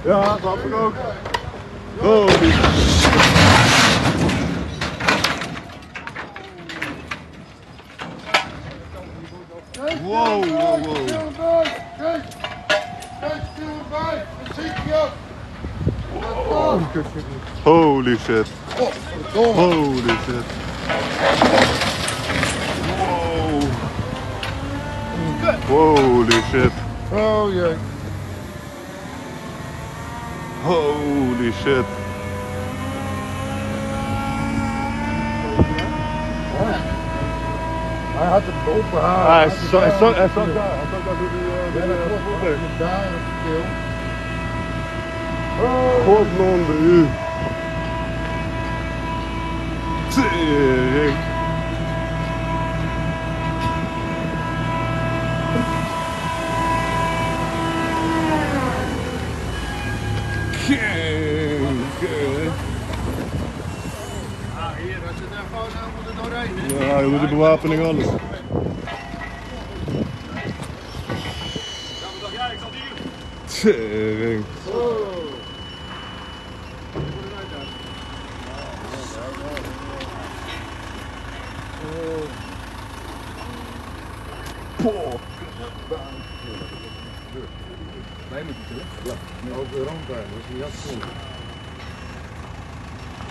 Ja, snap ik ook. Holy. Wow, wow, wow. Holy shit. Holy shit. Wow. Holy shit. Oh jee. Holy shit. Hij had het open haar. Hij zat daar. Hij zat daar door die Daar op de keel. God non de u. Tering. Hier, als je daar gewoon moet er doorheen. Ja, je moet de bewapening alles. Ja, ik zal die. Tering. Wij moeten terug. Ja, over de rand daar, dat is niet afgevonden.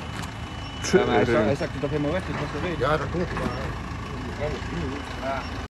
Ja, maar hij zakte toch helemaal weg, dus dat was de reden. Ja, dat klopt. Maar...